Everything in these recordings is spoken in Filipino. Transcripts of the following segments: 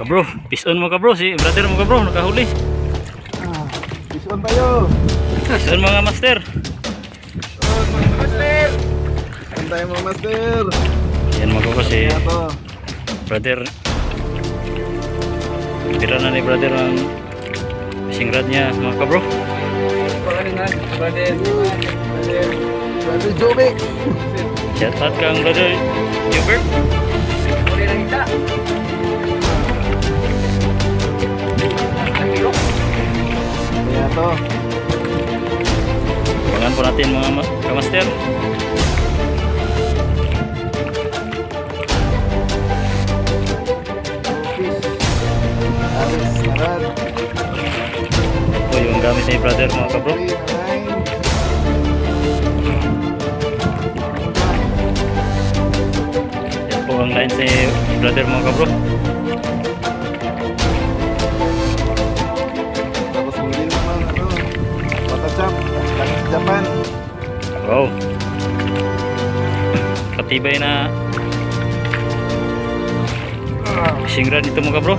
Bro, peace on mo ka bro, si brother mo ka bro, nakahuli. Peace on tayo. Peace on mga master. Mga master. Saan tayo mga master? Yan mga ko si Ito. brother. Tira na ni brother ang fishing rod niya mga ka bro. Brother Jobe. Shout out kang brother Hubert. Kaya to. Pangan po natin mga ka-master. Aris, sarad. Ito yung gamit ni brother mga ka bro. Yan po ang lines ni brother mga ka bro. Tapos muli naman Patachap, galing sa Japan. Wow. Patibay na fishing rod ito mga bro.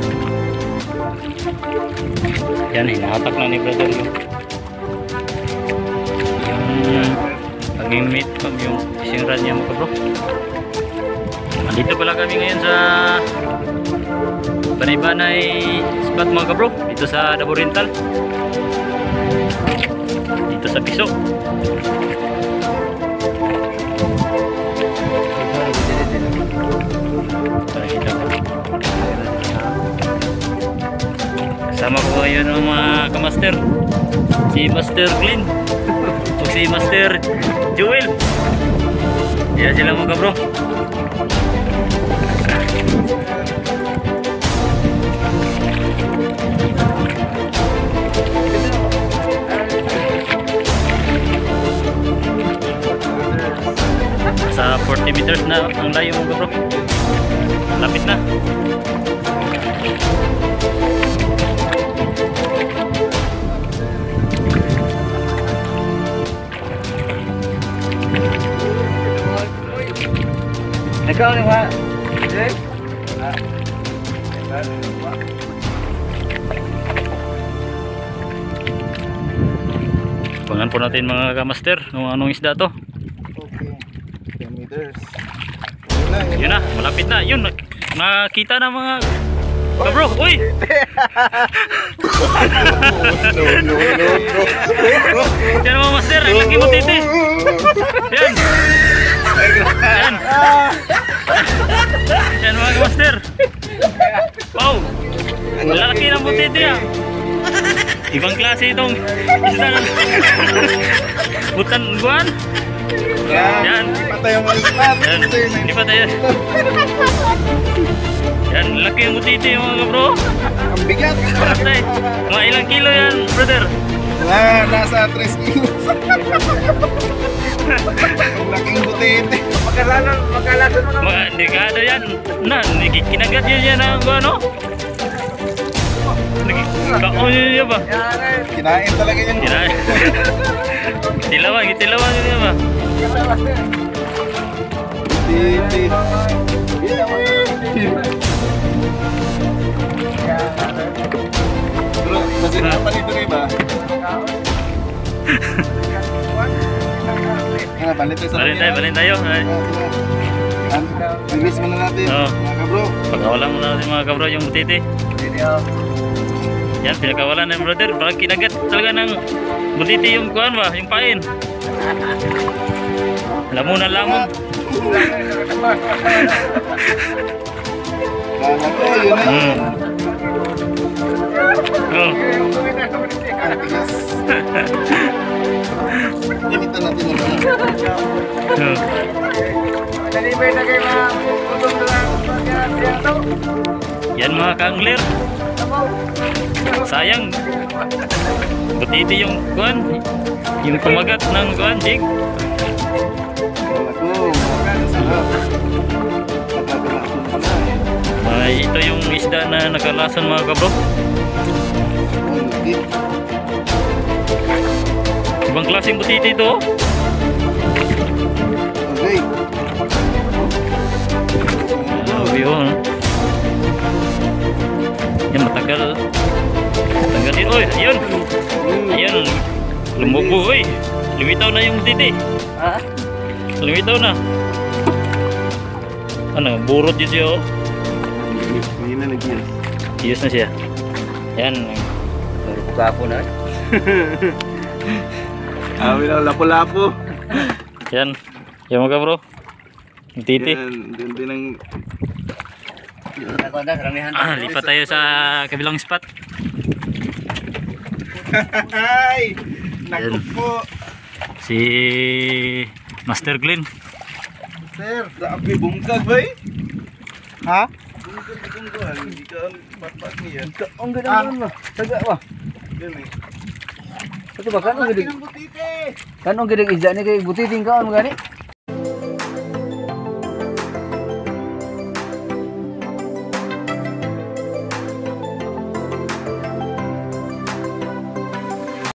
Yan, hinahatak na ni brother yung pag-imit yung fishing rod niya mga bro. Andito pala kami ngayon sa Banay-Banay spot mga bro, dito sa Davao Oriental, dito sa Piso. Kasama ko ngayon ang mga kamaster, si Master Glenn o si Master Joel. Yan sila mga bro. Sa 40 meters na ang layo mga bro. Lapit na. Ikaw ni Pak. Pangan po natin mga kamaster kung anong isda to. Okay. 10 meters. Yun na, malapit na. Yun, nakita na mga kabro. Uy! Yan mga master, ang laki mo titi. Yan. Yan. Yan mga master. Wow. Ang laki ng butiti ah. Ibang klase itong isda ng butan buwan. Yan. Hindi pa tayo malispat. Yan. Hindi pa tayo. Yan, laki ang butiti mga bro. Ang bigat. Patay. Mga ilang kilo yan, brother? Nasa 3 kilos. Ang laking butiti. Magkalasan mo Mga dekado yan. Kinagat yun yan ang ano? Kaon yun yan ba? Kinain talaga yan. Kinain. Gitilawan yun yan ba? Butiti. Bro, masih apa nih tuh ba? Balik tayo. Release muna natin mga kabro. Pagkawalan muna natin mga kabro yung butiti. Yan, pinakawalan ng brother. Parang kinagat talaga ng butiti yung kuhan ba? Yung pain. Lamon. Yun na. Oh. Limitan natin yung mga. Yan mga ka-angler. Sayang. Butiti yung kuhan. Yung kumagat ng kuhan, jig. Ito yung isda na nakalason mga kabro. Ibang klaseng butiti ito. Okay. Grabe yun. Tanggalin. Oy, ayun. Ayun. Lumubog, oy. Lumitaw na yung titi. Ha? Lumitaw na. Ano, burot yun siya, oh. Hindi na nag-yes. Iyos na siya. Yan. Baru buka ako na. Amin ang lapo-lapo. Yan. Yan mga bro. Yung titi. Yan, din ang... Ako na, ramihan. Lipat tayo sa kabilang spot. Ay! Naku Yan. po. Si Master Glenn. Sir, grabe bungkag ba eh? Ha? Bungkag. Hindi ka pat-pat niya. Ang ganda mo. Taga ba? Yan eh. Ito ba kanong Laki gidig? ng butite. Kanong gidig isda ni kay butiting kaon mo gani?